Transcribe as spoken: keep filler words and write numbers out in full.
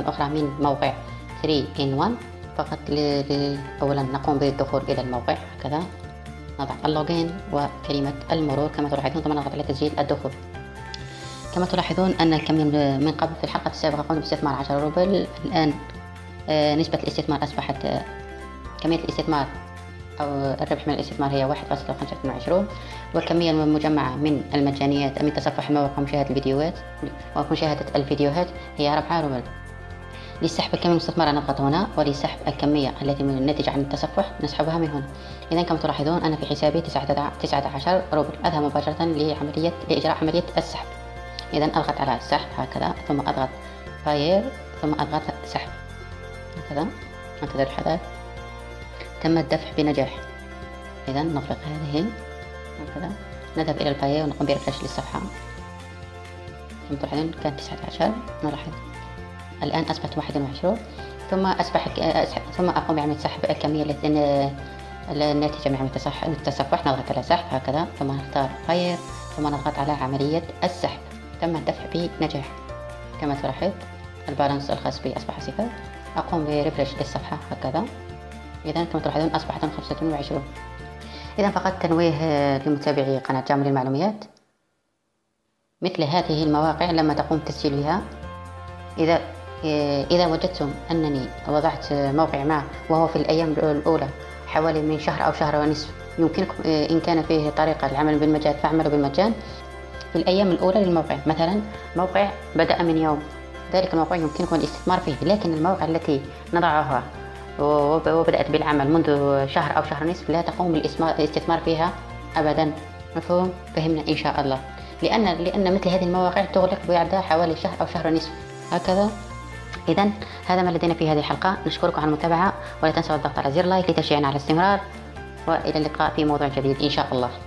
أخرى من موقع ثري إن ون. فقط أولا نقوم بالدخول إلى الموقع هكذا، نضع اللوجين وكلمة المرور كما تلاحظون، ثم نضغط على تسجيل الدخول. كما تلاحظون أن الكمية من قبل في الحلقة السابقة قمنا باستثمار عشرة روبل، الآن نسبة الاستثمار أصبحت كمية الاستثمار أو الربح من الاستثمار هي واحد فاصلة خمسة وعشرين، والكمية المجمعة من المجانيات من تصفح الموقع ومشاهدة الفيديوهات ومشاهدة الفيديوهات هي أربعة روبل. لسحب الكمية المستثمرة نضغط هنا، ولسحب الكمية التي من الناتجة عن التصفح نسحبها من هنا. إذا كما تلاحظون أنا في حسابي تسعة عشر روبل، أذهب مباشرة لعملية لإجراء عملية السحب. إذا أضغط على السحب هكذا، ثم أضغط فاير، ثم أضغط سحب هكذا، انتظر الحدث. تم الدفع بنجاح. إذا نغلق هذه هكذا، نذهب إلى الفاير ونقوم برفرش للصفحة. كما تلاحظون كانت تسعة عشر، نلاحظ الآن أصبحت واحد وعشرين، ثم أصبح ثم أقوم بعملية سحب الكمية التي الناتجة من عملية التصفح. نضغط على سحب هكذا، ثم نختار فاير، ثم نضغط على عملية السحب. تم الدفع بنجاح. كما تلاحظ البالانس الخاص بي أصبح صفر. أقوم بريفرش للصفحة هكذا. إذا كما تلاحظون أصبحت خمسة وعشرين. إذا فقط تنويه لمتابعي قناة جامل للمعلومات، مثل هذه المواقع لما تقوم بتسجيلها، إذا إذا وجدتم أنني وضعت موقع ما وهو في الأيام الأولى حوالي من شهر أو شهر ونصف، يمكنكم إن كان فيه طريقة للعمل بالمجان فاعملوا بالمجان في الأيام الأولى للموقع. مثلا موقع بدأ من يوم، ذلك الموقع يمكنكم الاستثمار فيه، لكن المواقع التي نضعها وبدأت بالعمل منذ شهر أو شهر ونصف لا تقوم بالاستثمار فيها أبدا. مفهوم؟ فهمنا إن شاء الله. لأن لأن مثل هذه المواقع تغلق بعدها حوالي شهر أو شهر ونصف هكذا. إذا هذا ما لدينا في هذه الحلقة، نشكركم على المتابعة، ولا تنسوا الضغط على زر لايك لتشجيعنا على الاستمرار، وإلى اللقاء في موضوع جديد إن شاء الله.